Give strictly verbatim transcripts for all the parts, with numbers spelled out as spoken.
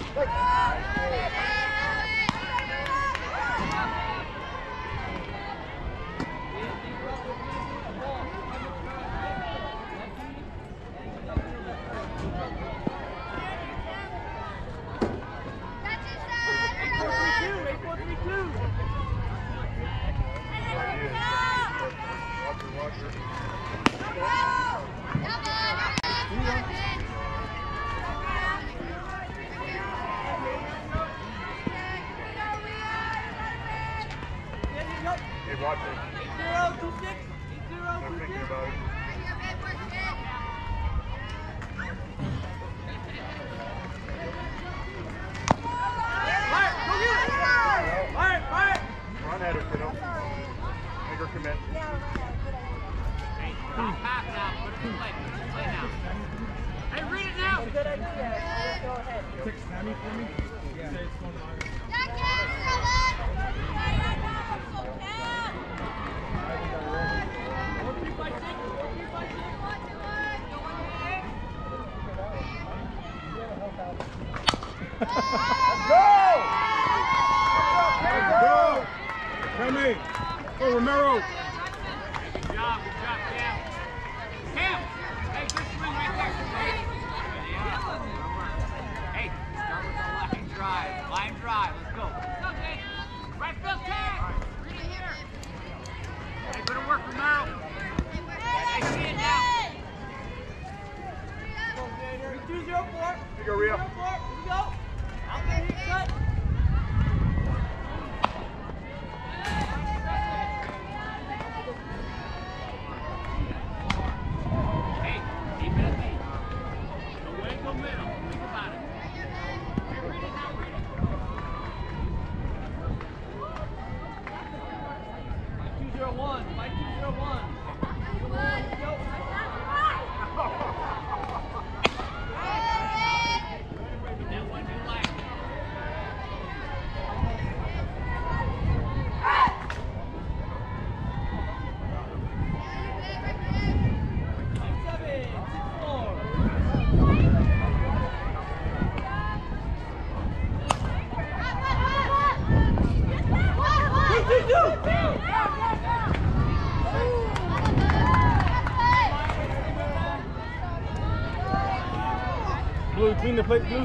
Blue, clean the plate, Blue.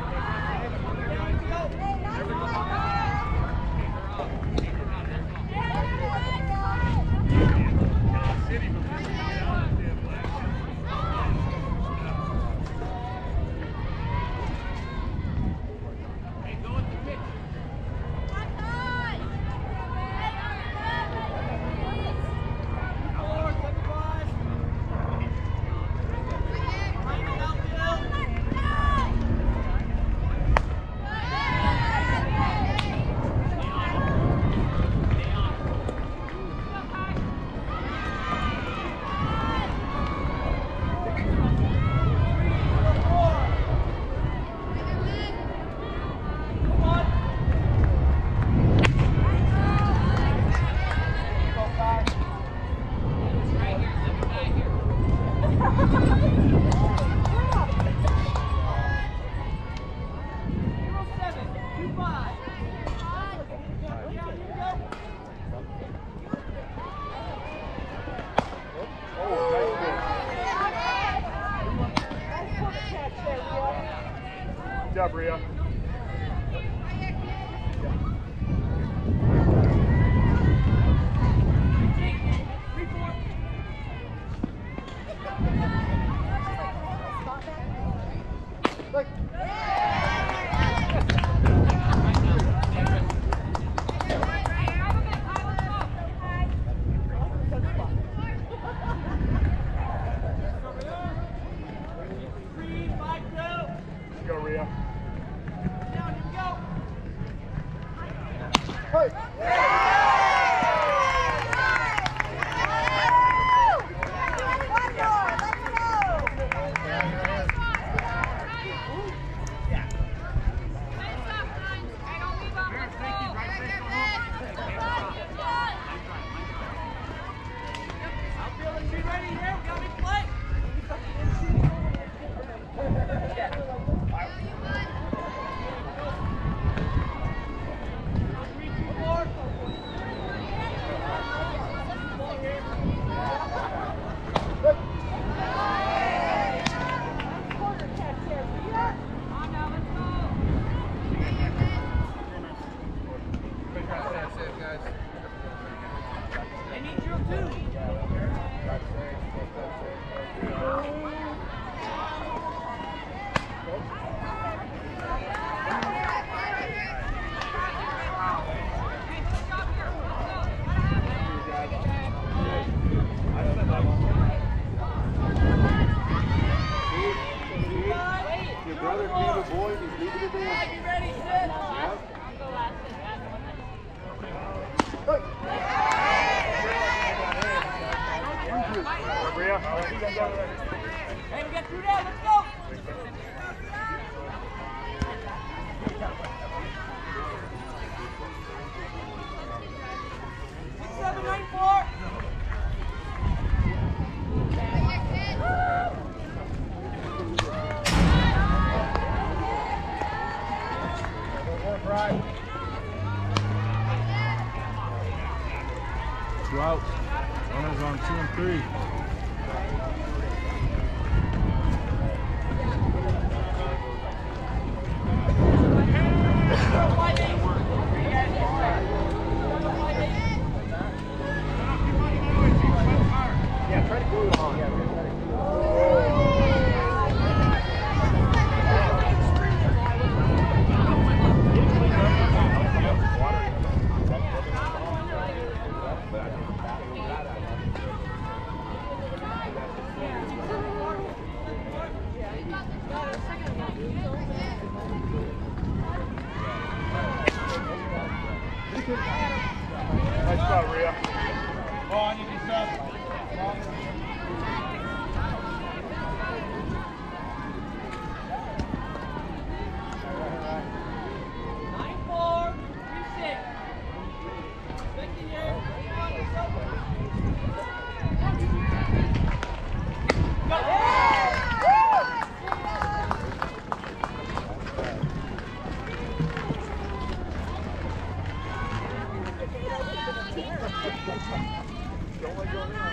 Good job, Rhea. Go, Rhea. Down, here we go. Hey! Be ready here. We got to play. brother Campbell Boyd, he's leaving it in. Get ready, sit. Yep. Bria. Hey, we got through that. Let's go. Six, seven, nine, four. Two outs. Runners on two and three. Yeah, try to glue it on. Yeah, try to glue it Nice shot, Rhea. Oh, I need to stop. Nine, four, three, six. Second year. Go. Don't let go now.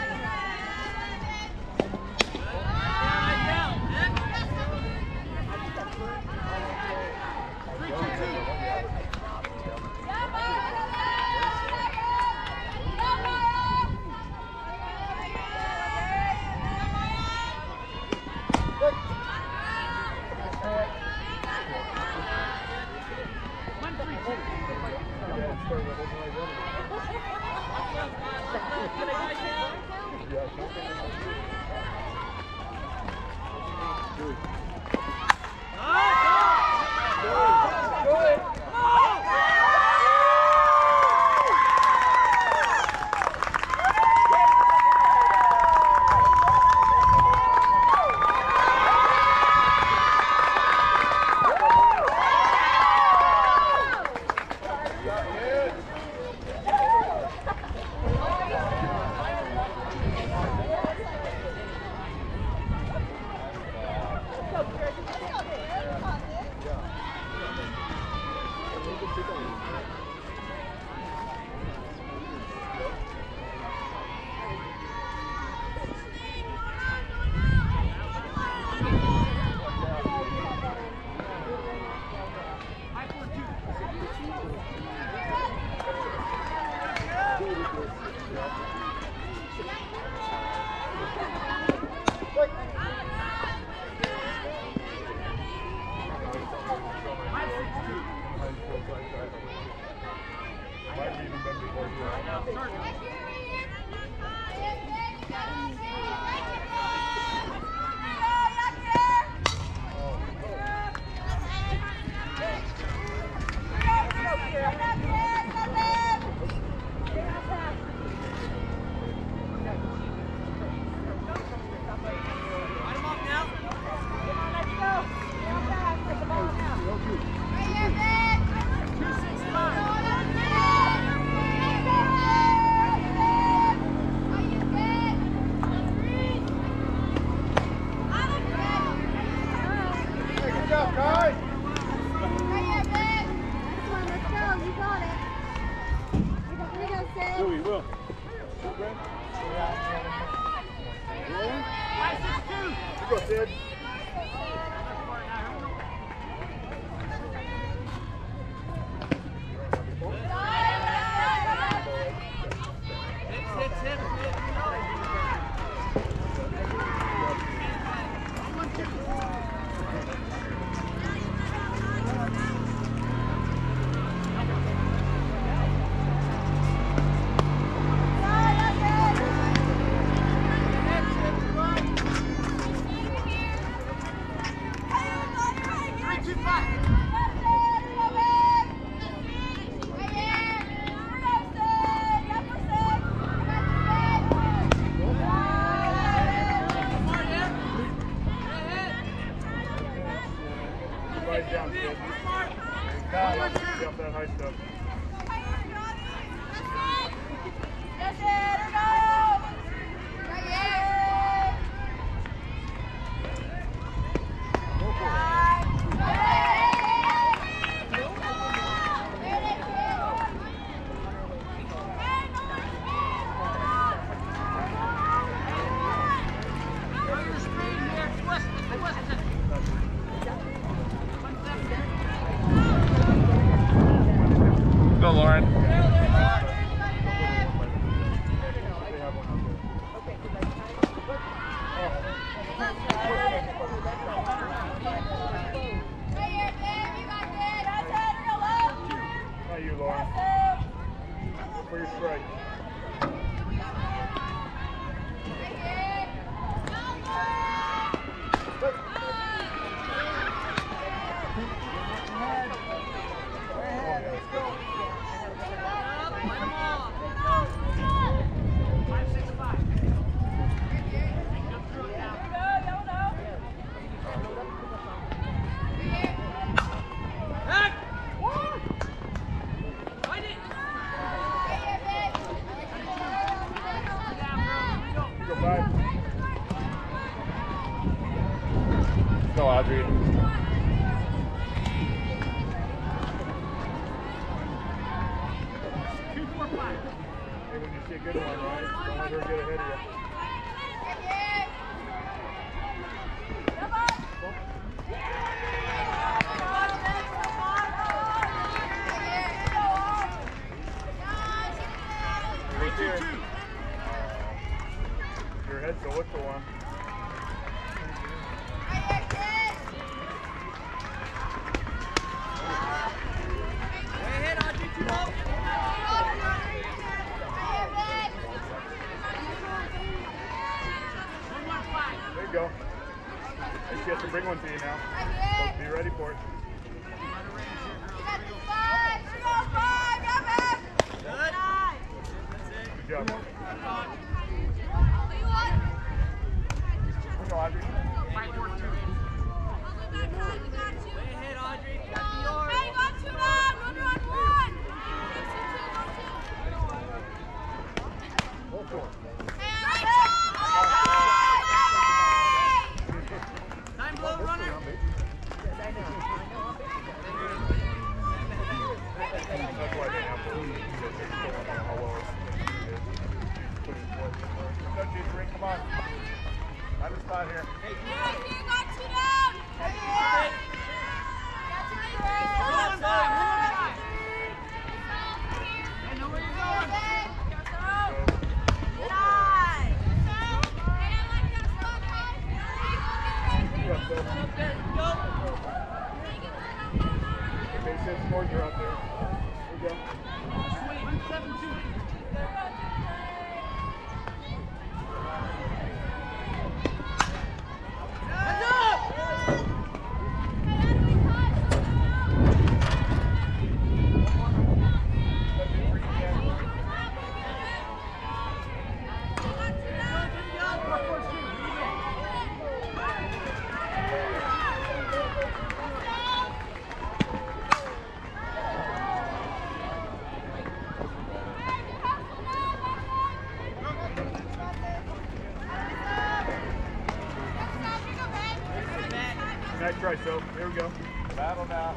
Louis, Will. You go, Sid. Hit, hit, hit. Slide down, Sid. Get off that high stuff. Go, Lauren. Not you, Lauren. For your strike. Go, Audrey. Hey, when you see a good one, right? Don't let her get ahead of you. Right there. Your head, so look for one. There you go. And she has to bring one to you now. So be ready for it. Good job. Let's go, Audrey. Go for it. Time blow, runner. That's why they have to leave. Because they still don't know how well it's put in place. Go, Jason, come on. Find a spot here. They said scores are out there. Here we go. Nice try, so here we go. Battle now.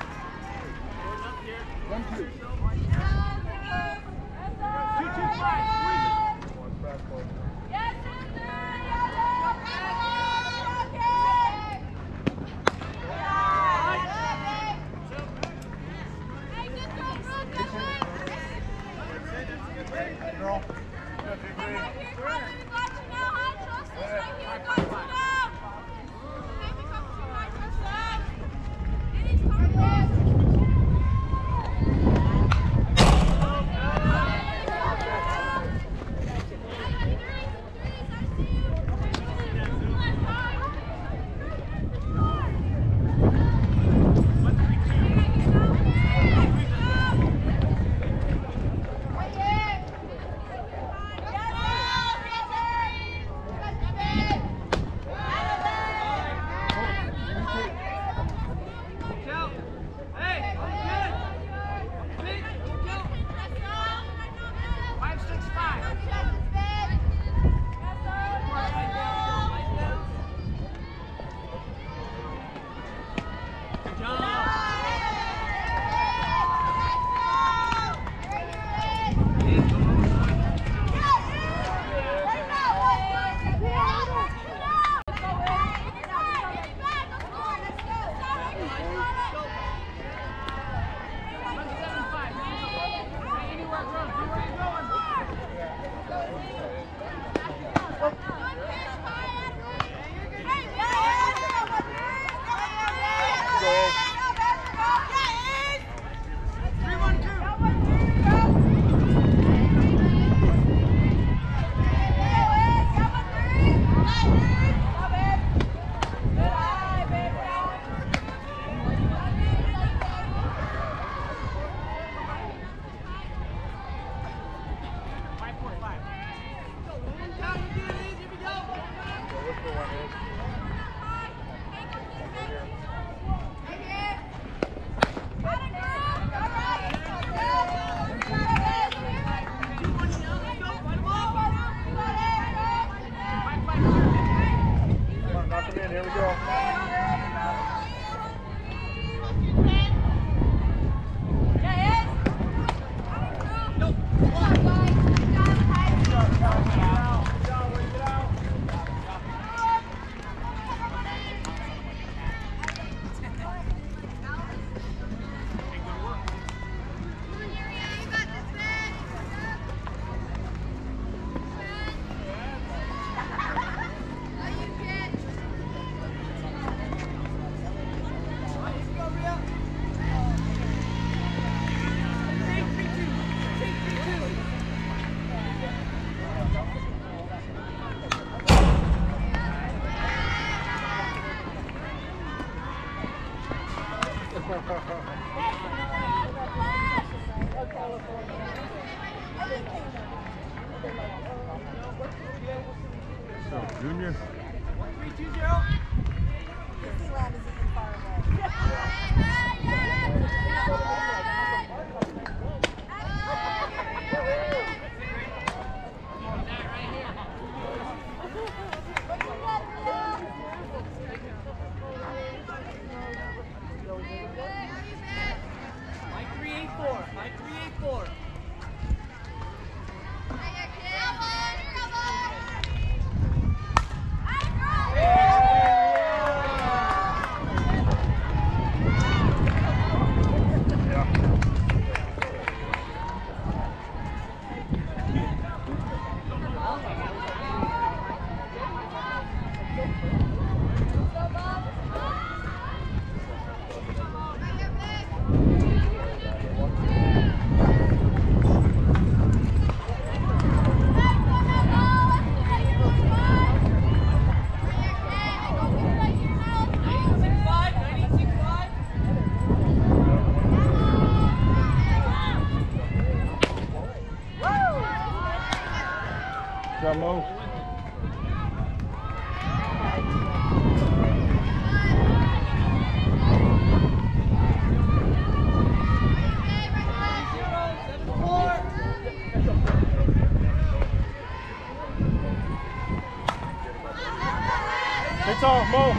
One, two. Two, two, five. One fastball. Girl. So, Junior. three two zero. Disneyland is even far away. Mike three eight four. Mike three eight four. Got Mo. It's off, Mo.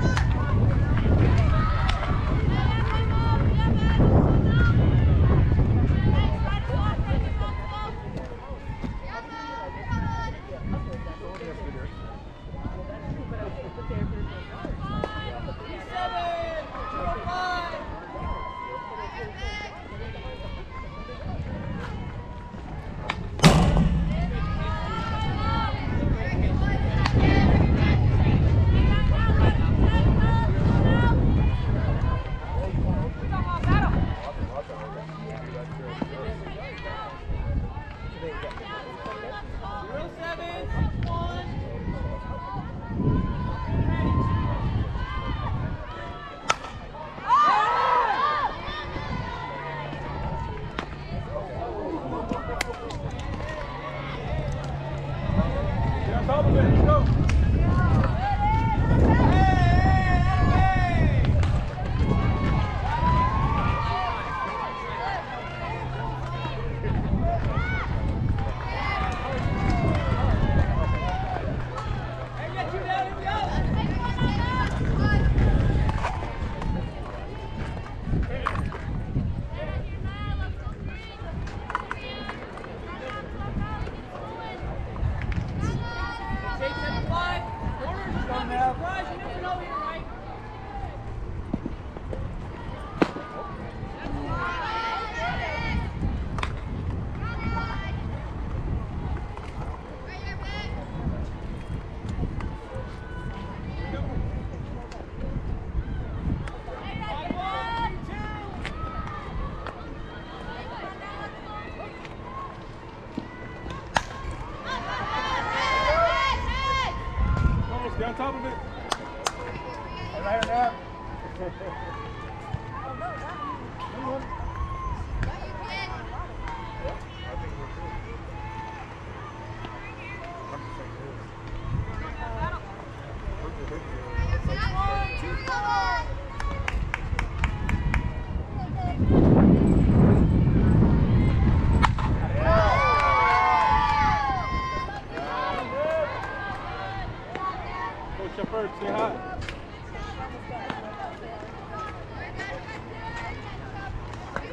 On top of it. All right, now. Shepard, say hi.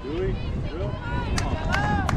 Louis, Will, come on.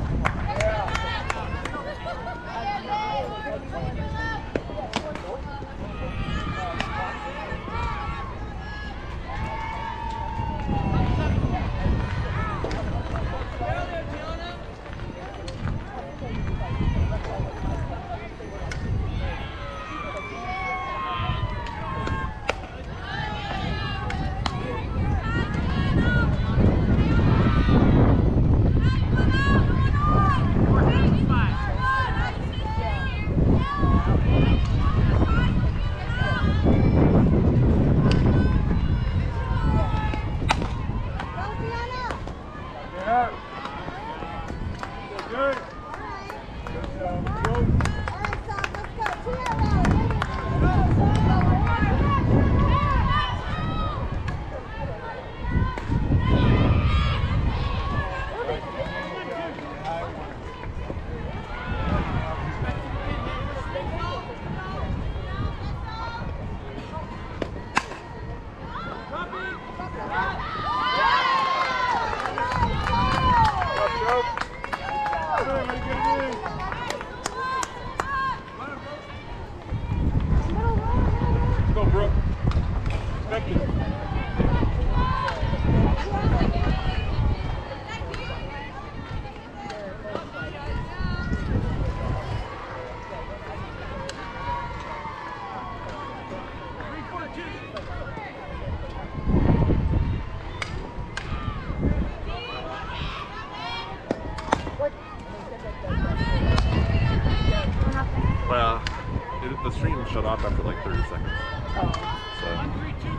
Well, it, the stream shut off after like thirty seconds. Oh. So.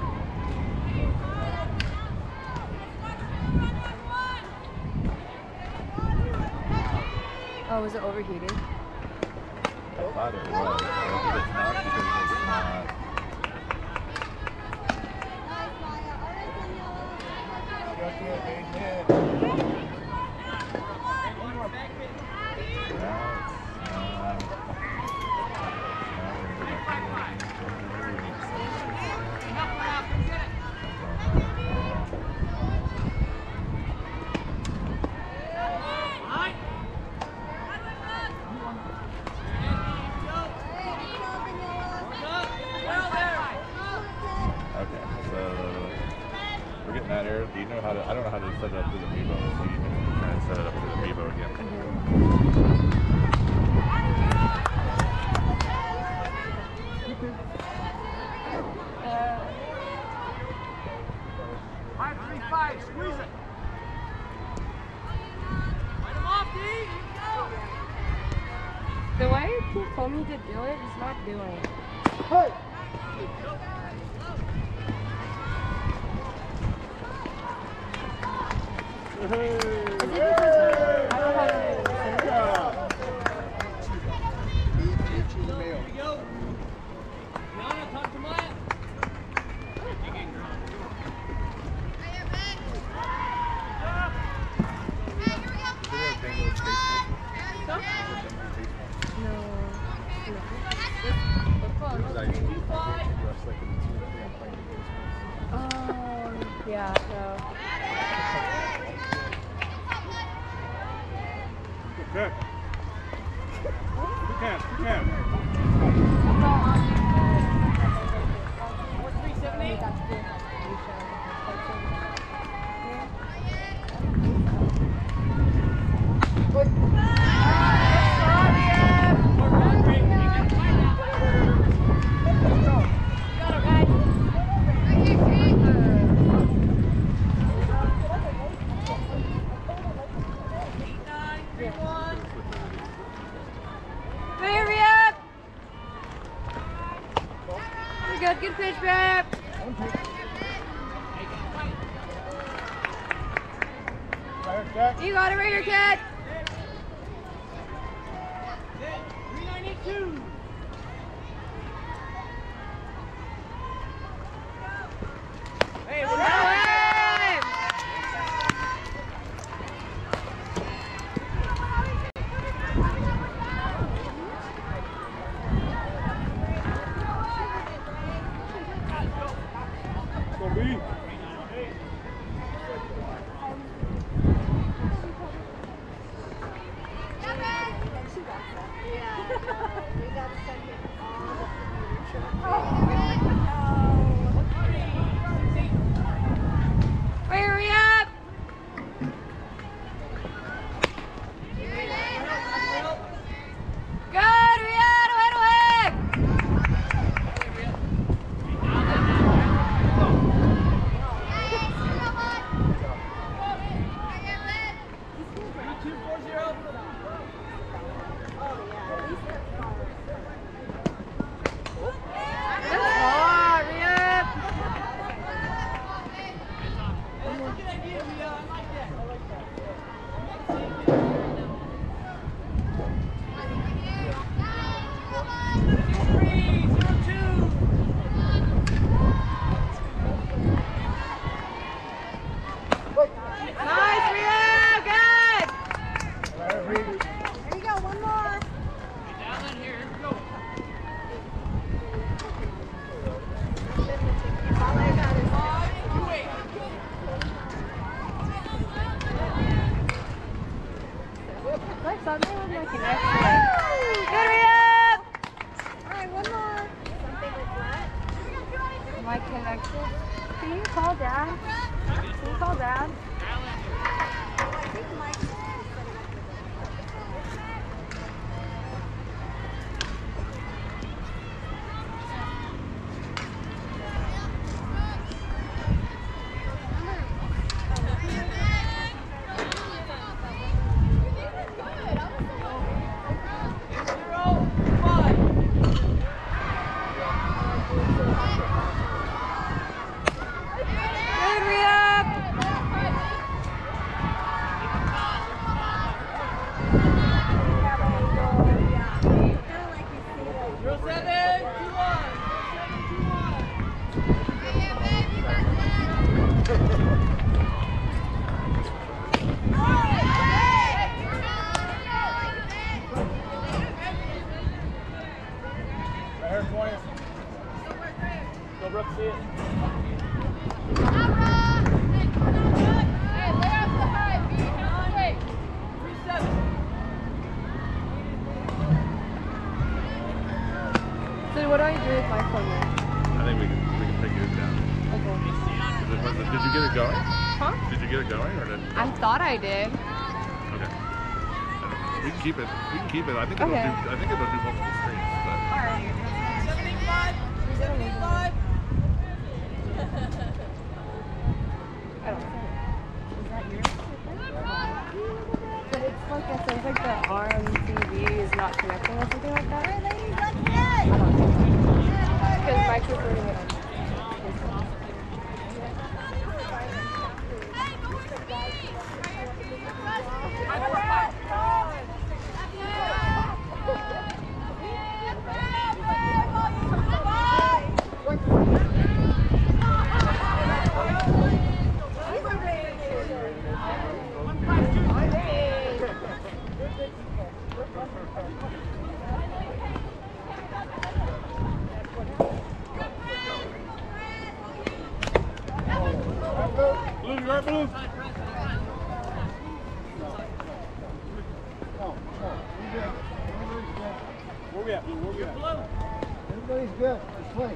Oh, was it overheating? I thought it was. I think it's not because it's not. Do you know how to? I don't know how to set it up through the Mevo, so you can try and set it up through the Mevo again. Five, three, five, squeeze it. Light him off, D. The way you told me to do it is not doing it. Hey! Hey! Is it because I don't have it? Here we go. Yana, talk to Maya. Oh, yeah, so. Good. Good catch, good catch. Four, three, seven, eight. Good, good pitch, babe. You got it right here, kid. three ninety-two. Hey, we're Go in. Go B. two four zero. Oh, Rhea! That's a good idea, Rhea. I like that. Two three zero two. Nice, Rhea! Good! There you go, one more. Down in here. Here we go. All I got is Five, you wait. Like something with my connection. Good, Rhea! Alright, one more. Something with what? My connection. Can you call Dad? Can you call Dad? I think Mike said Zero five. Good, Rhea! Zero seven two one. Right here, twenty. Go, Brooke, see it. Three seven. So what do I do with my phone now? I think we can we can take yours down. Okay. Is it, was it, did you get it going? Huh? Did you get it going or did? I thought I did. Okay. We can keep it. We can keep it. I think it'll Okay. do. I think it'll do multiple screens. But Seventy-five. Seventy-five. I don't know. Is that yours? But it's like it says like the R M T V is not connecting or something like that. Alright, ladies, let's I get it. don't know. Because Mike's recording it on. Blues, you right, Blues? Where we at, Blue? Where we at? Everybody's good. Just play.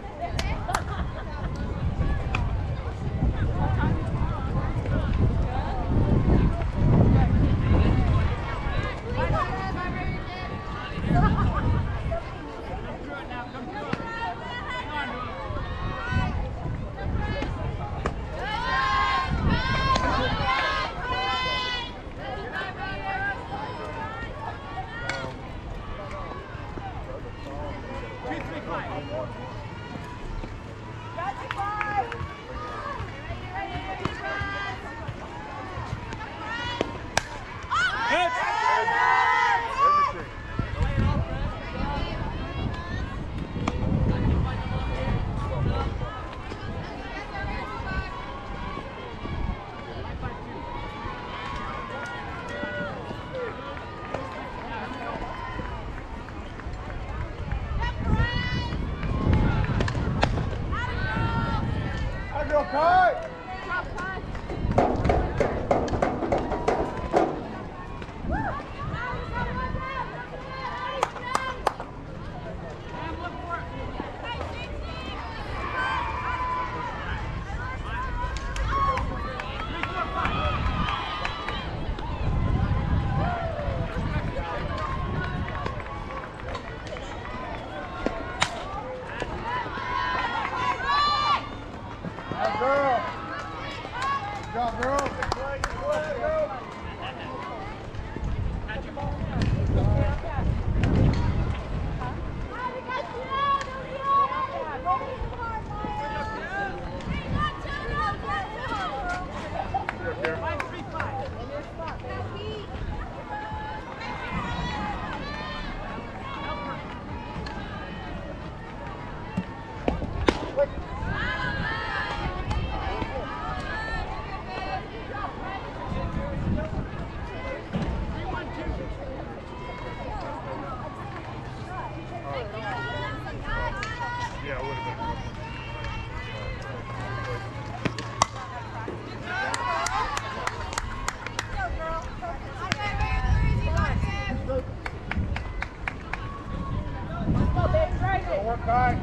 Kai.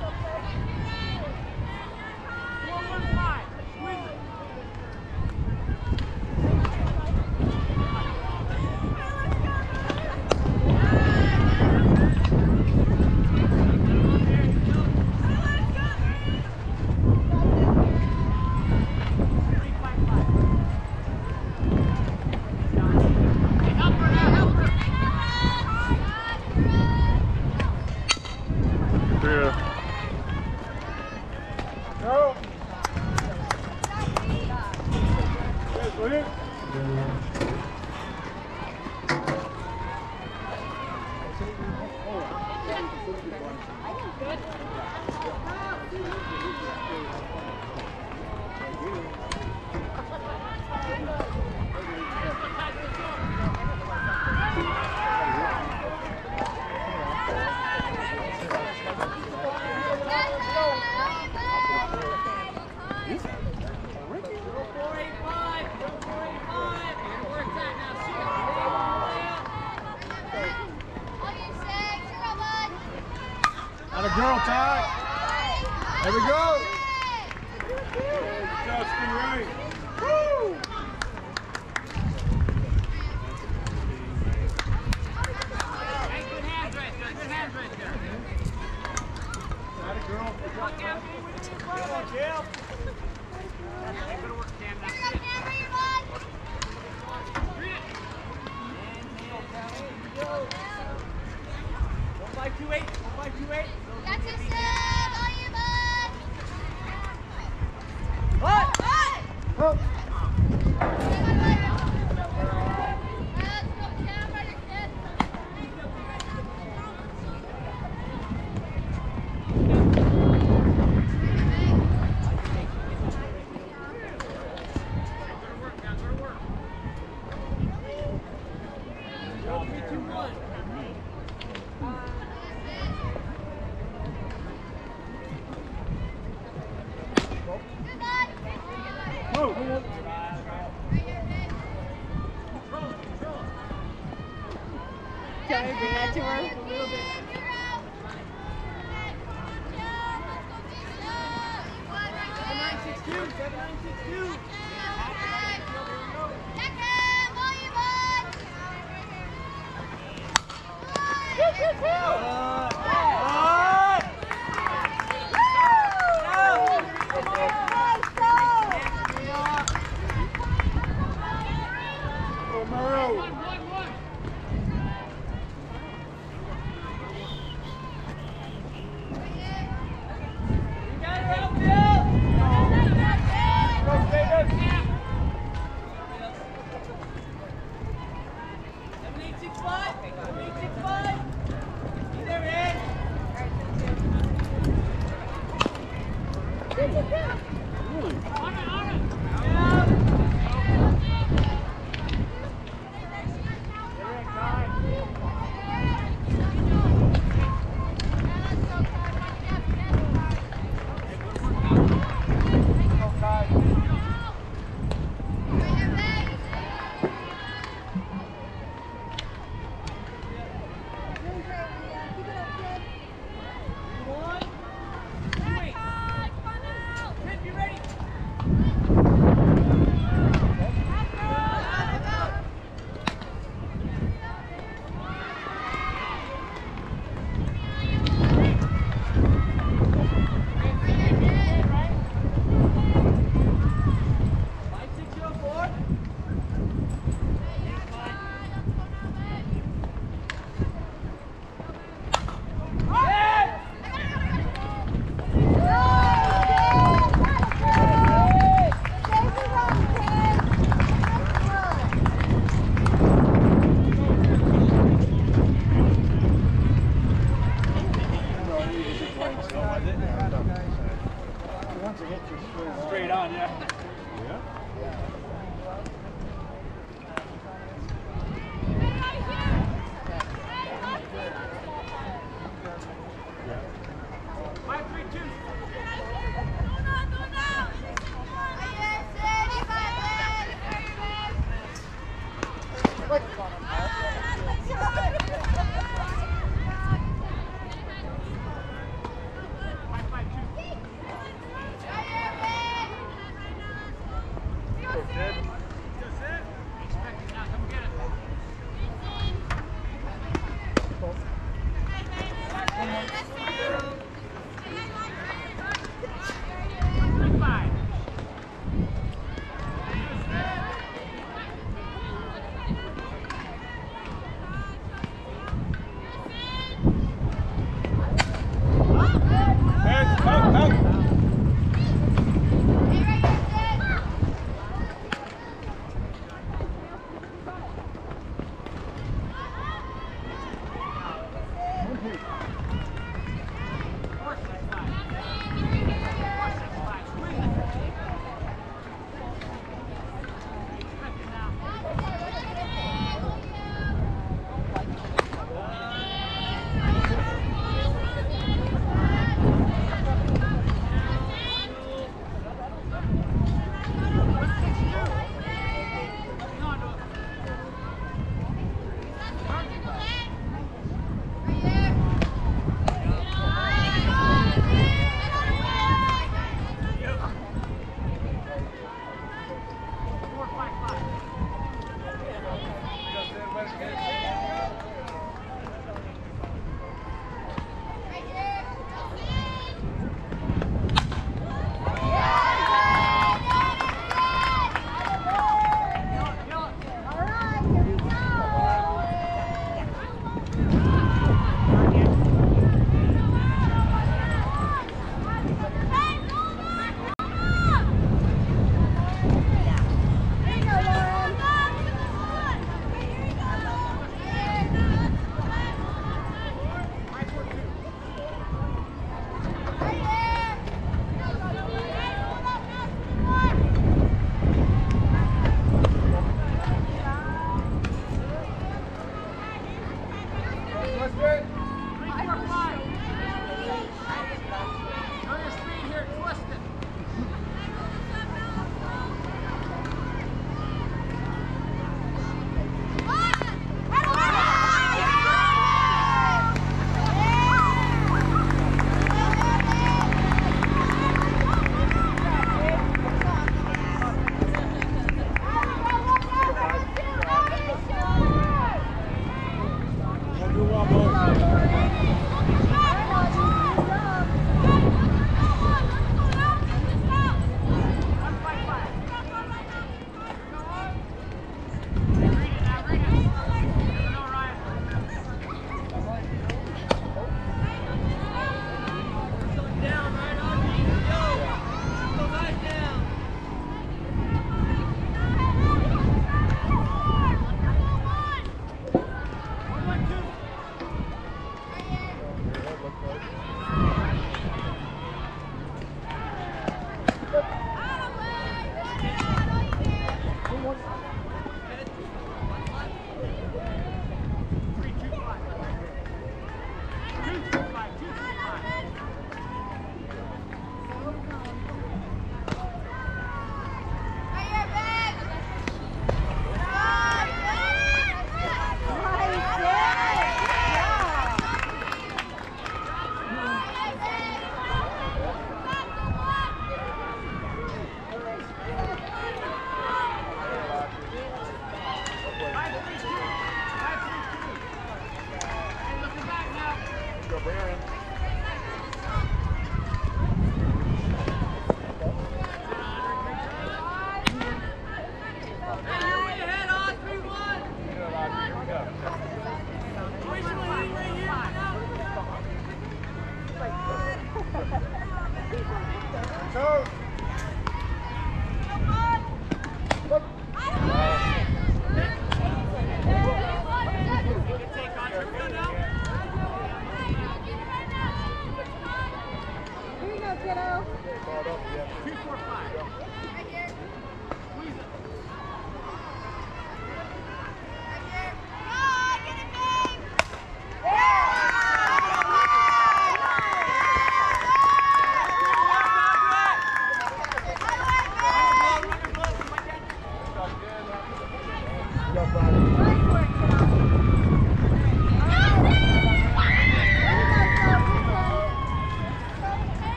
Atta girl, Ty. There we go. Just be right. Woo! Good hands right there. Good hands right there. Atta girl. Come on, Jill. Good work, Cam. That's it. One five two eight. One five two eight. That's a sub. On your butt. What? Oh. Three, two, one. Can we bring that to her? seven nine six two. seven nine six two. Straight on, yeah. Five three two.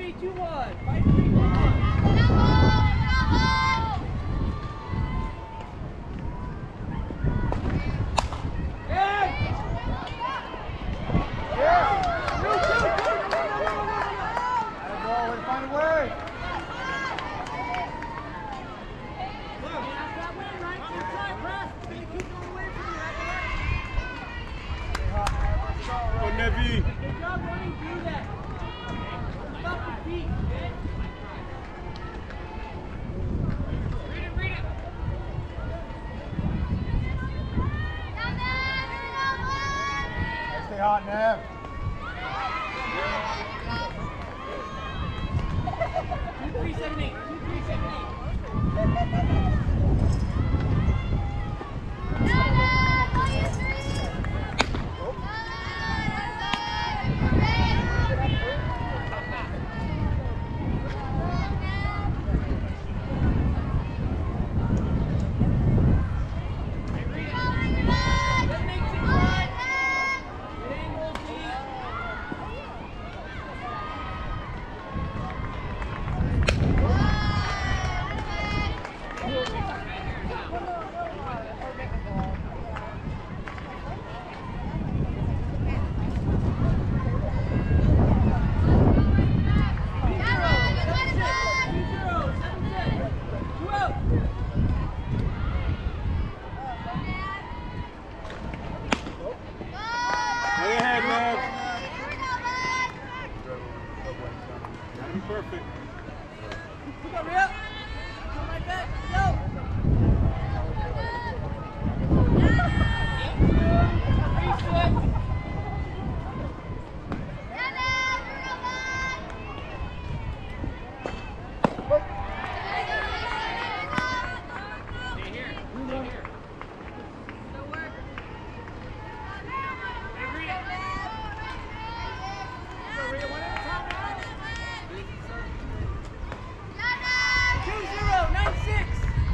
three, two, one. Five, three, two, one. Nevi. Good job running through that. Stop your feet, okay? Read it, read it. Stay hot, Nev. Two, three, seven, eight. Two, three, seven, eight. Perfect. Come on, Rhea. Come like that. Go. Reset. Stay here. Stay here. Still work. Hey, Rhea. Go, Rhea. One at a time now. Two zero nine six.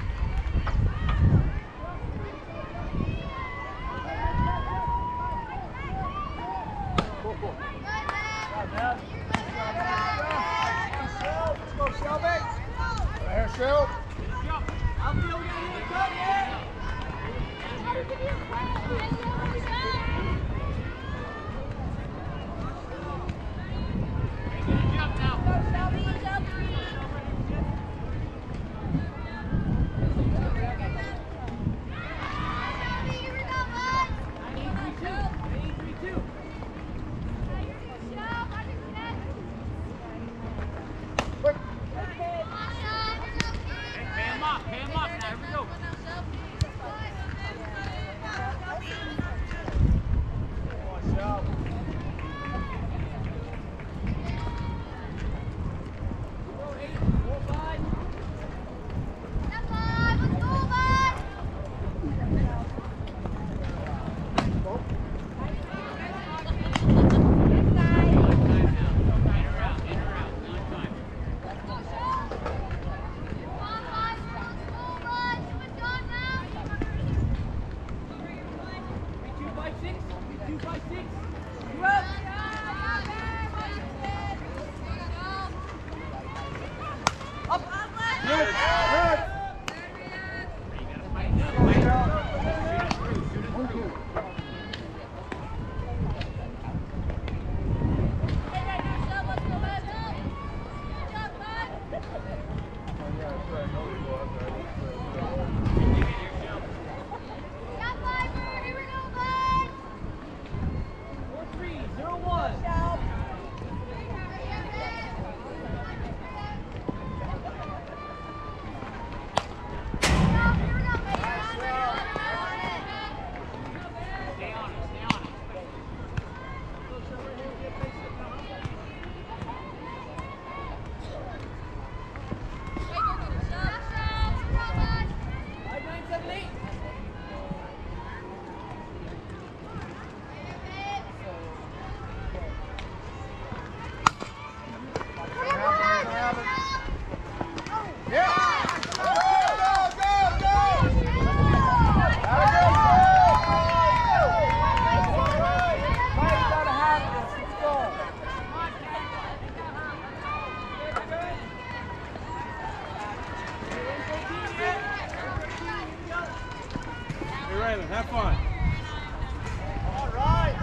Have fun. All right.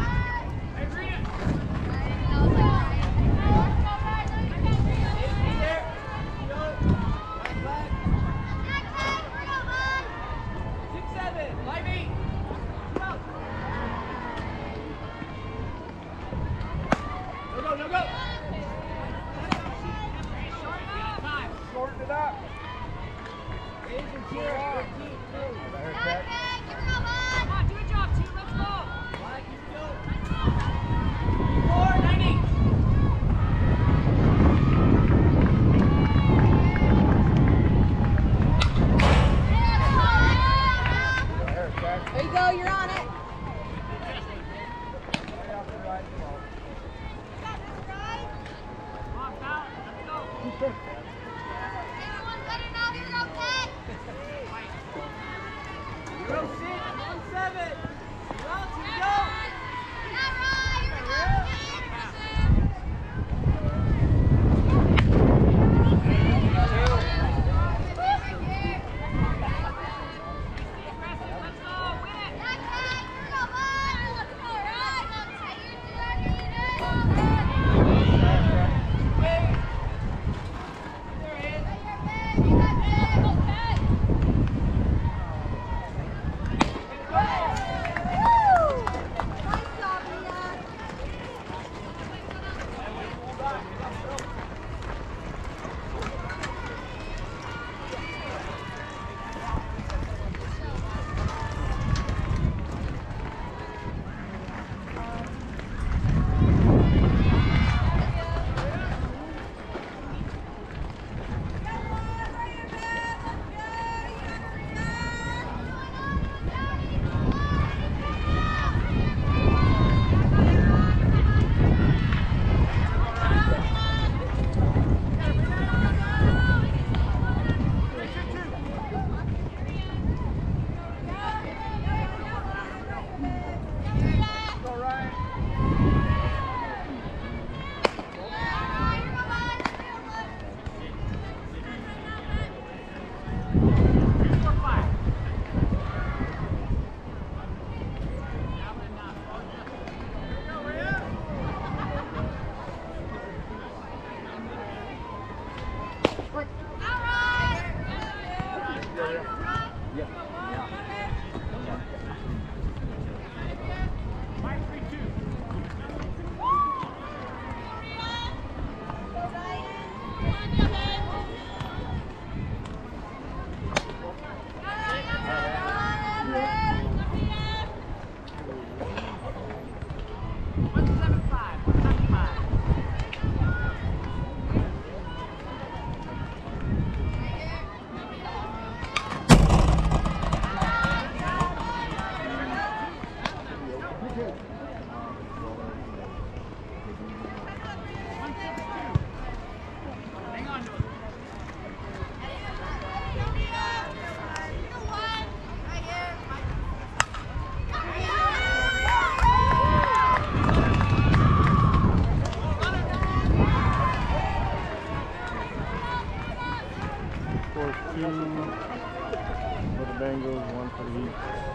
Shorten it up. There you go, you're on it. Two for the Bengals, one for the Heat.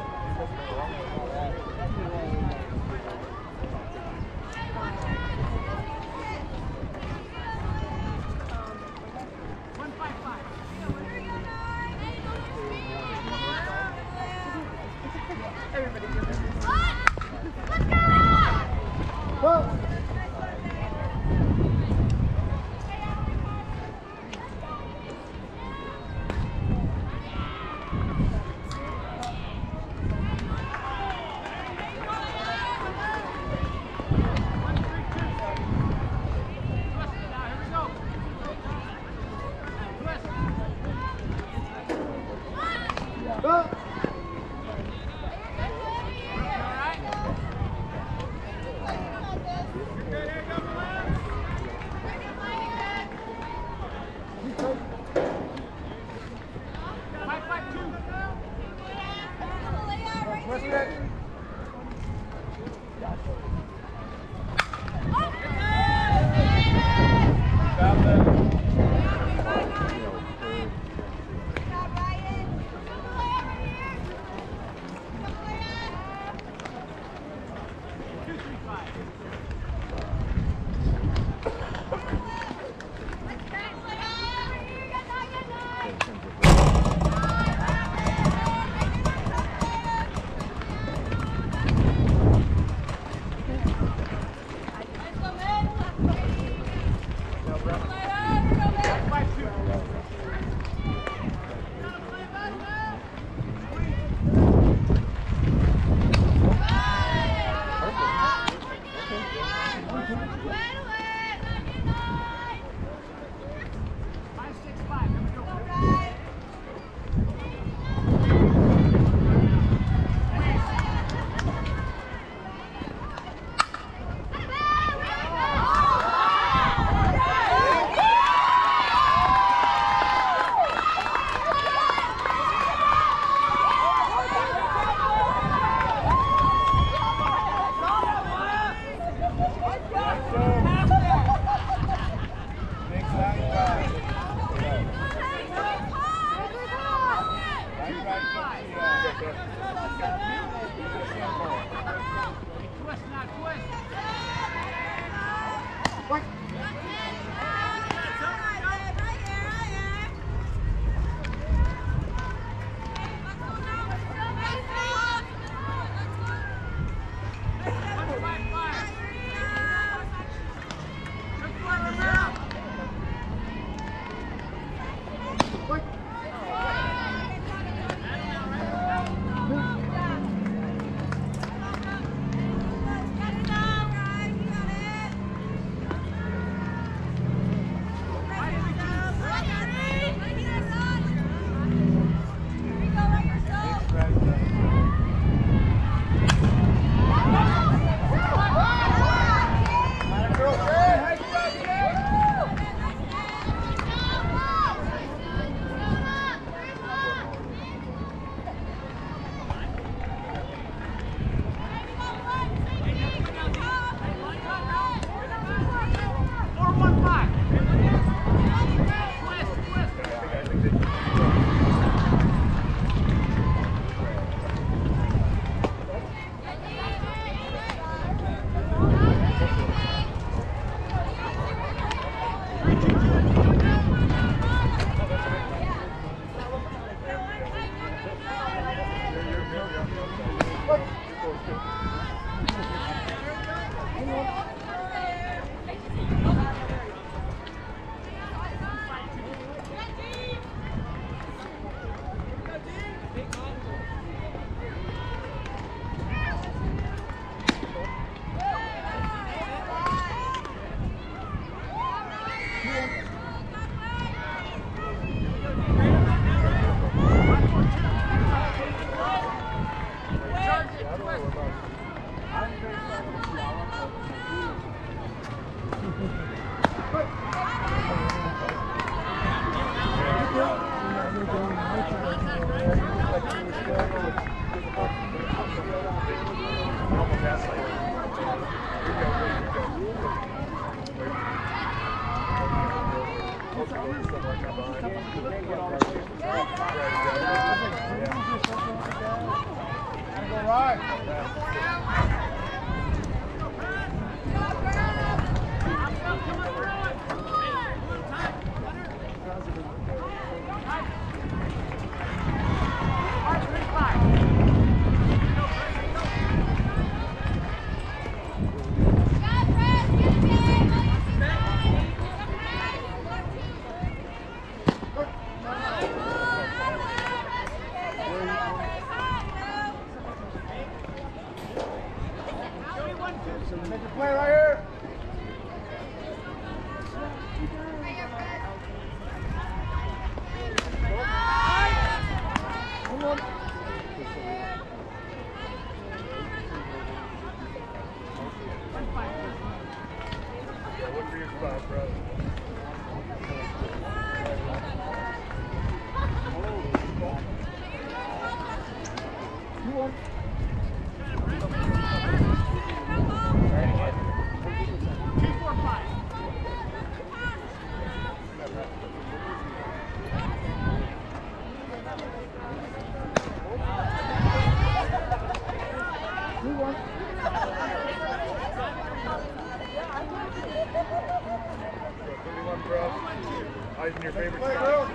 Go! Make a play right here. Come on. Yeah, look for your spot, bro. Come on. thirty-one, bro. Eyes in your favorite spot.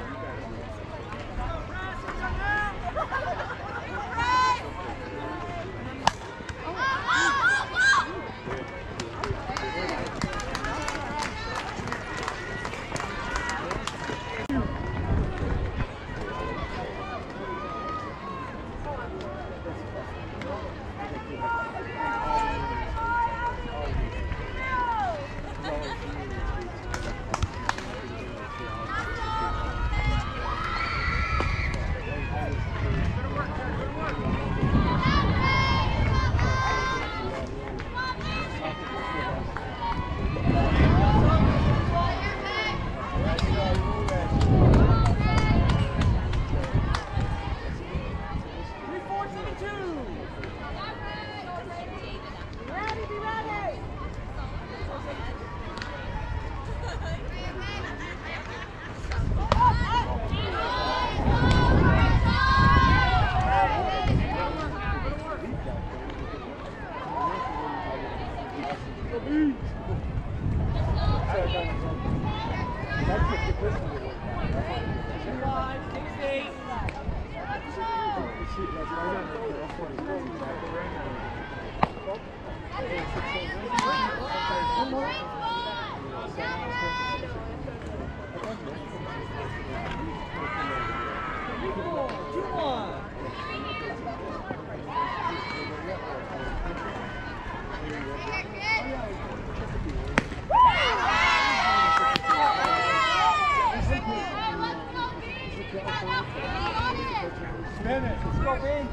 Spin it. Let's go, B.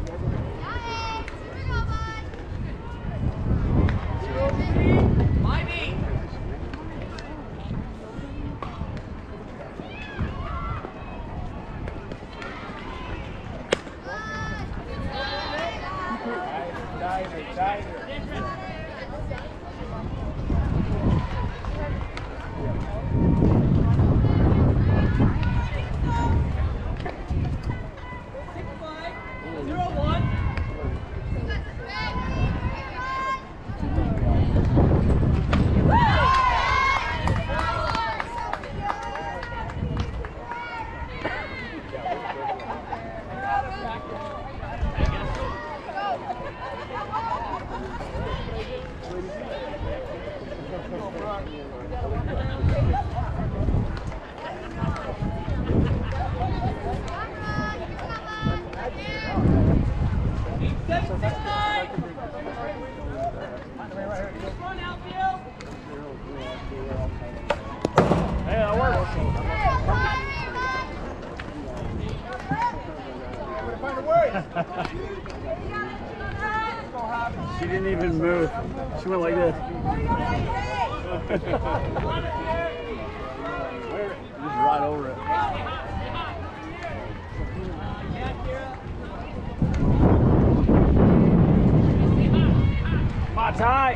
My me. Tighter, tighter. She didn't even move. She went like this. Just right over it. My tie.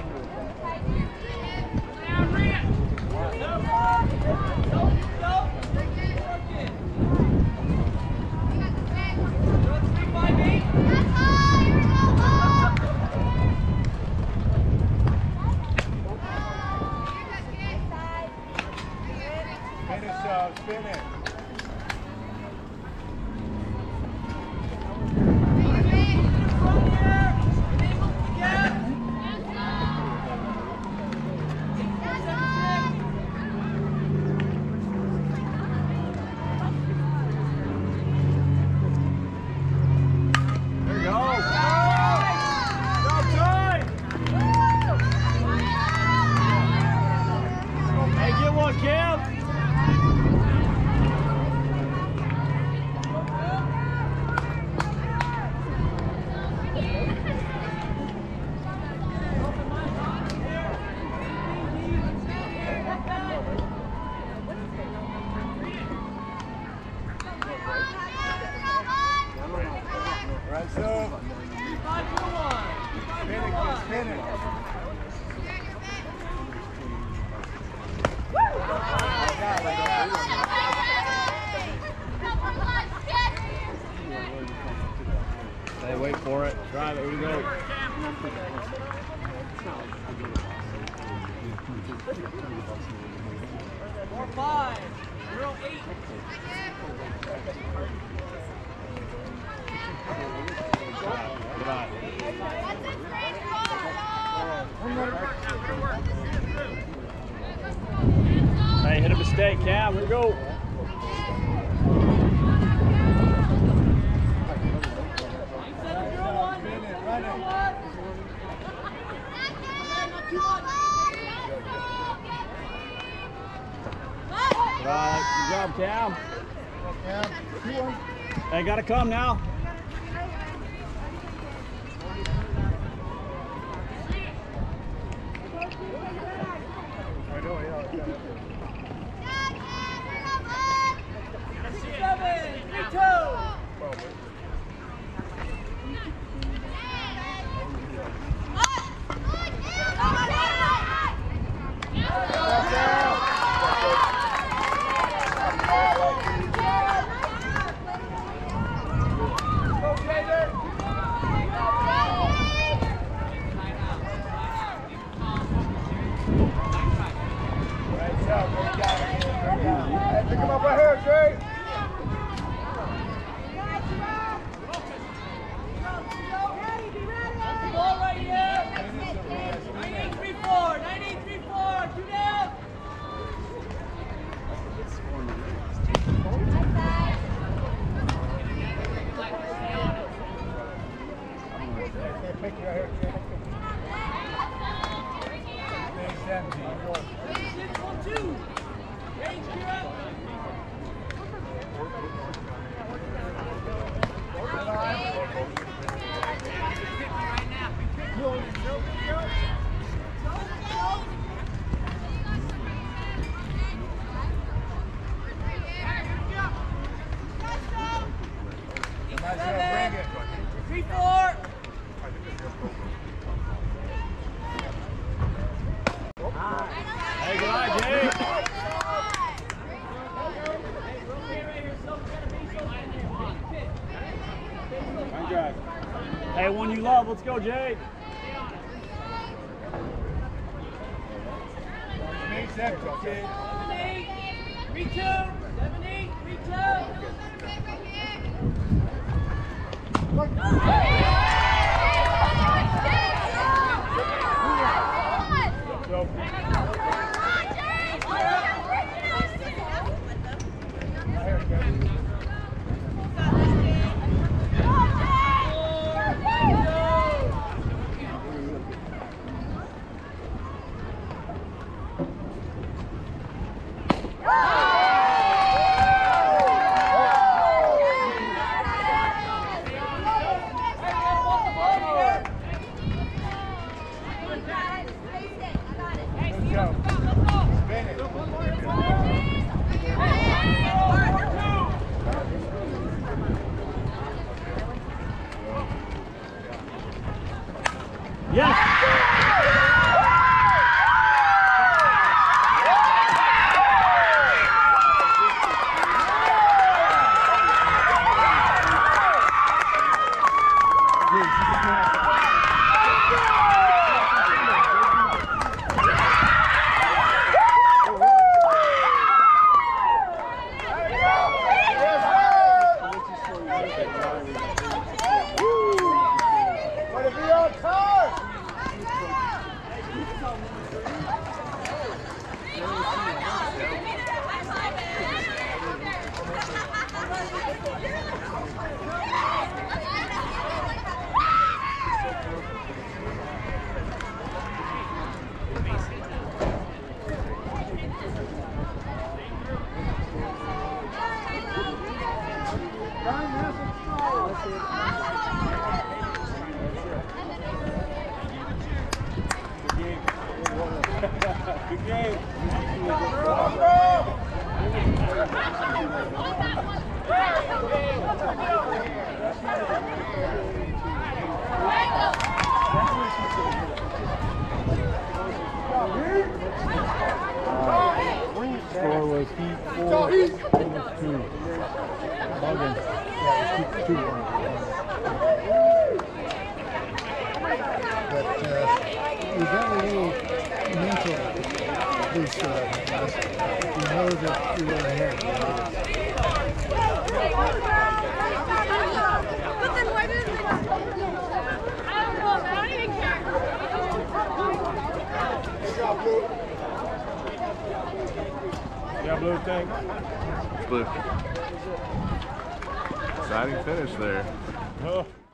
Finish up, spin it. Right, so. Spin it, spin it. Hey, wait for it. Drive it. Here we go. Four five. Zero eight. Hey, hit a mistake, Cam. Here we go. Right, good job, Cam. Hey, gotta come now. I know, yeah. Seven. Three two. Pick him up right here, Jay. Ball right here. nine eight three four. nine eight three four. Two down. Pick you right here, Jay. empty. Six one two. Range gear up. Three four. Hey, good eye, Jay. Hey, one you love. Let's go, Jay. Seven eight. Three two. Seven eight. Three two. Score was Heat four, Penguins two. Logan, yeah, Heat two. But uh, you got a little mental boost out of it. You know that you're ahead. But then why didn't they just I don't know, I don't even care. Yeah, blue tank. Blue. Exciting finish there. Oh.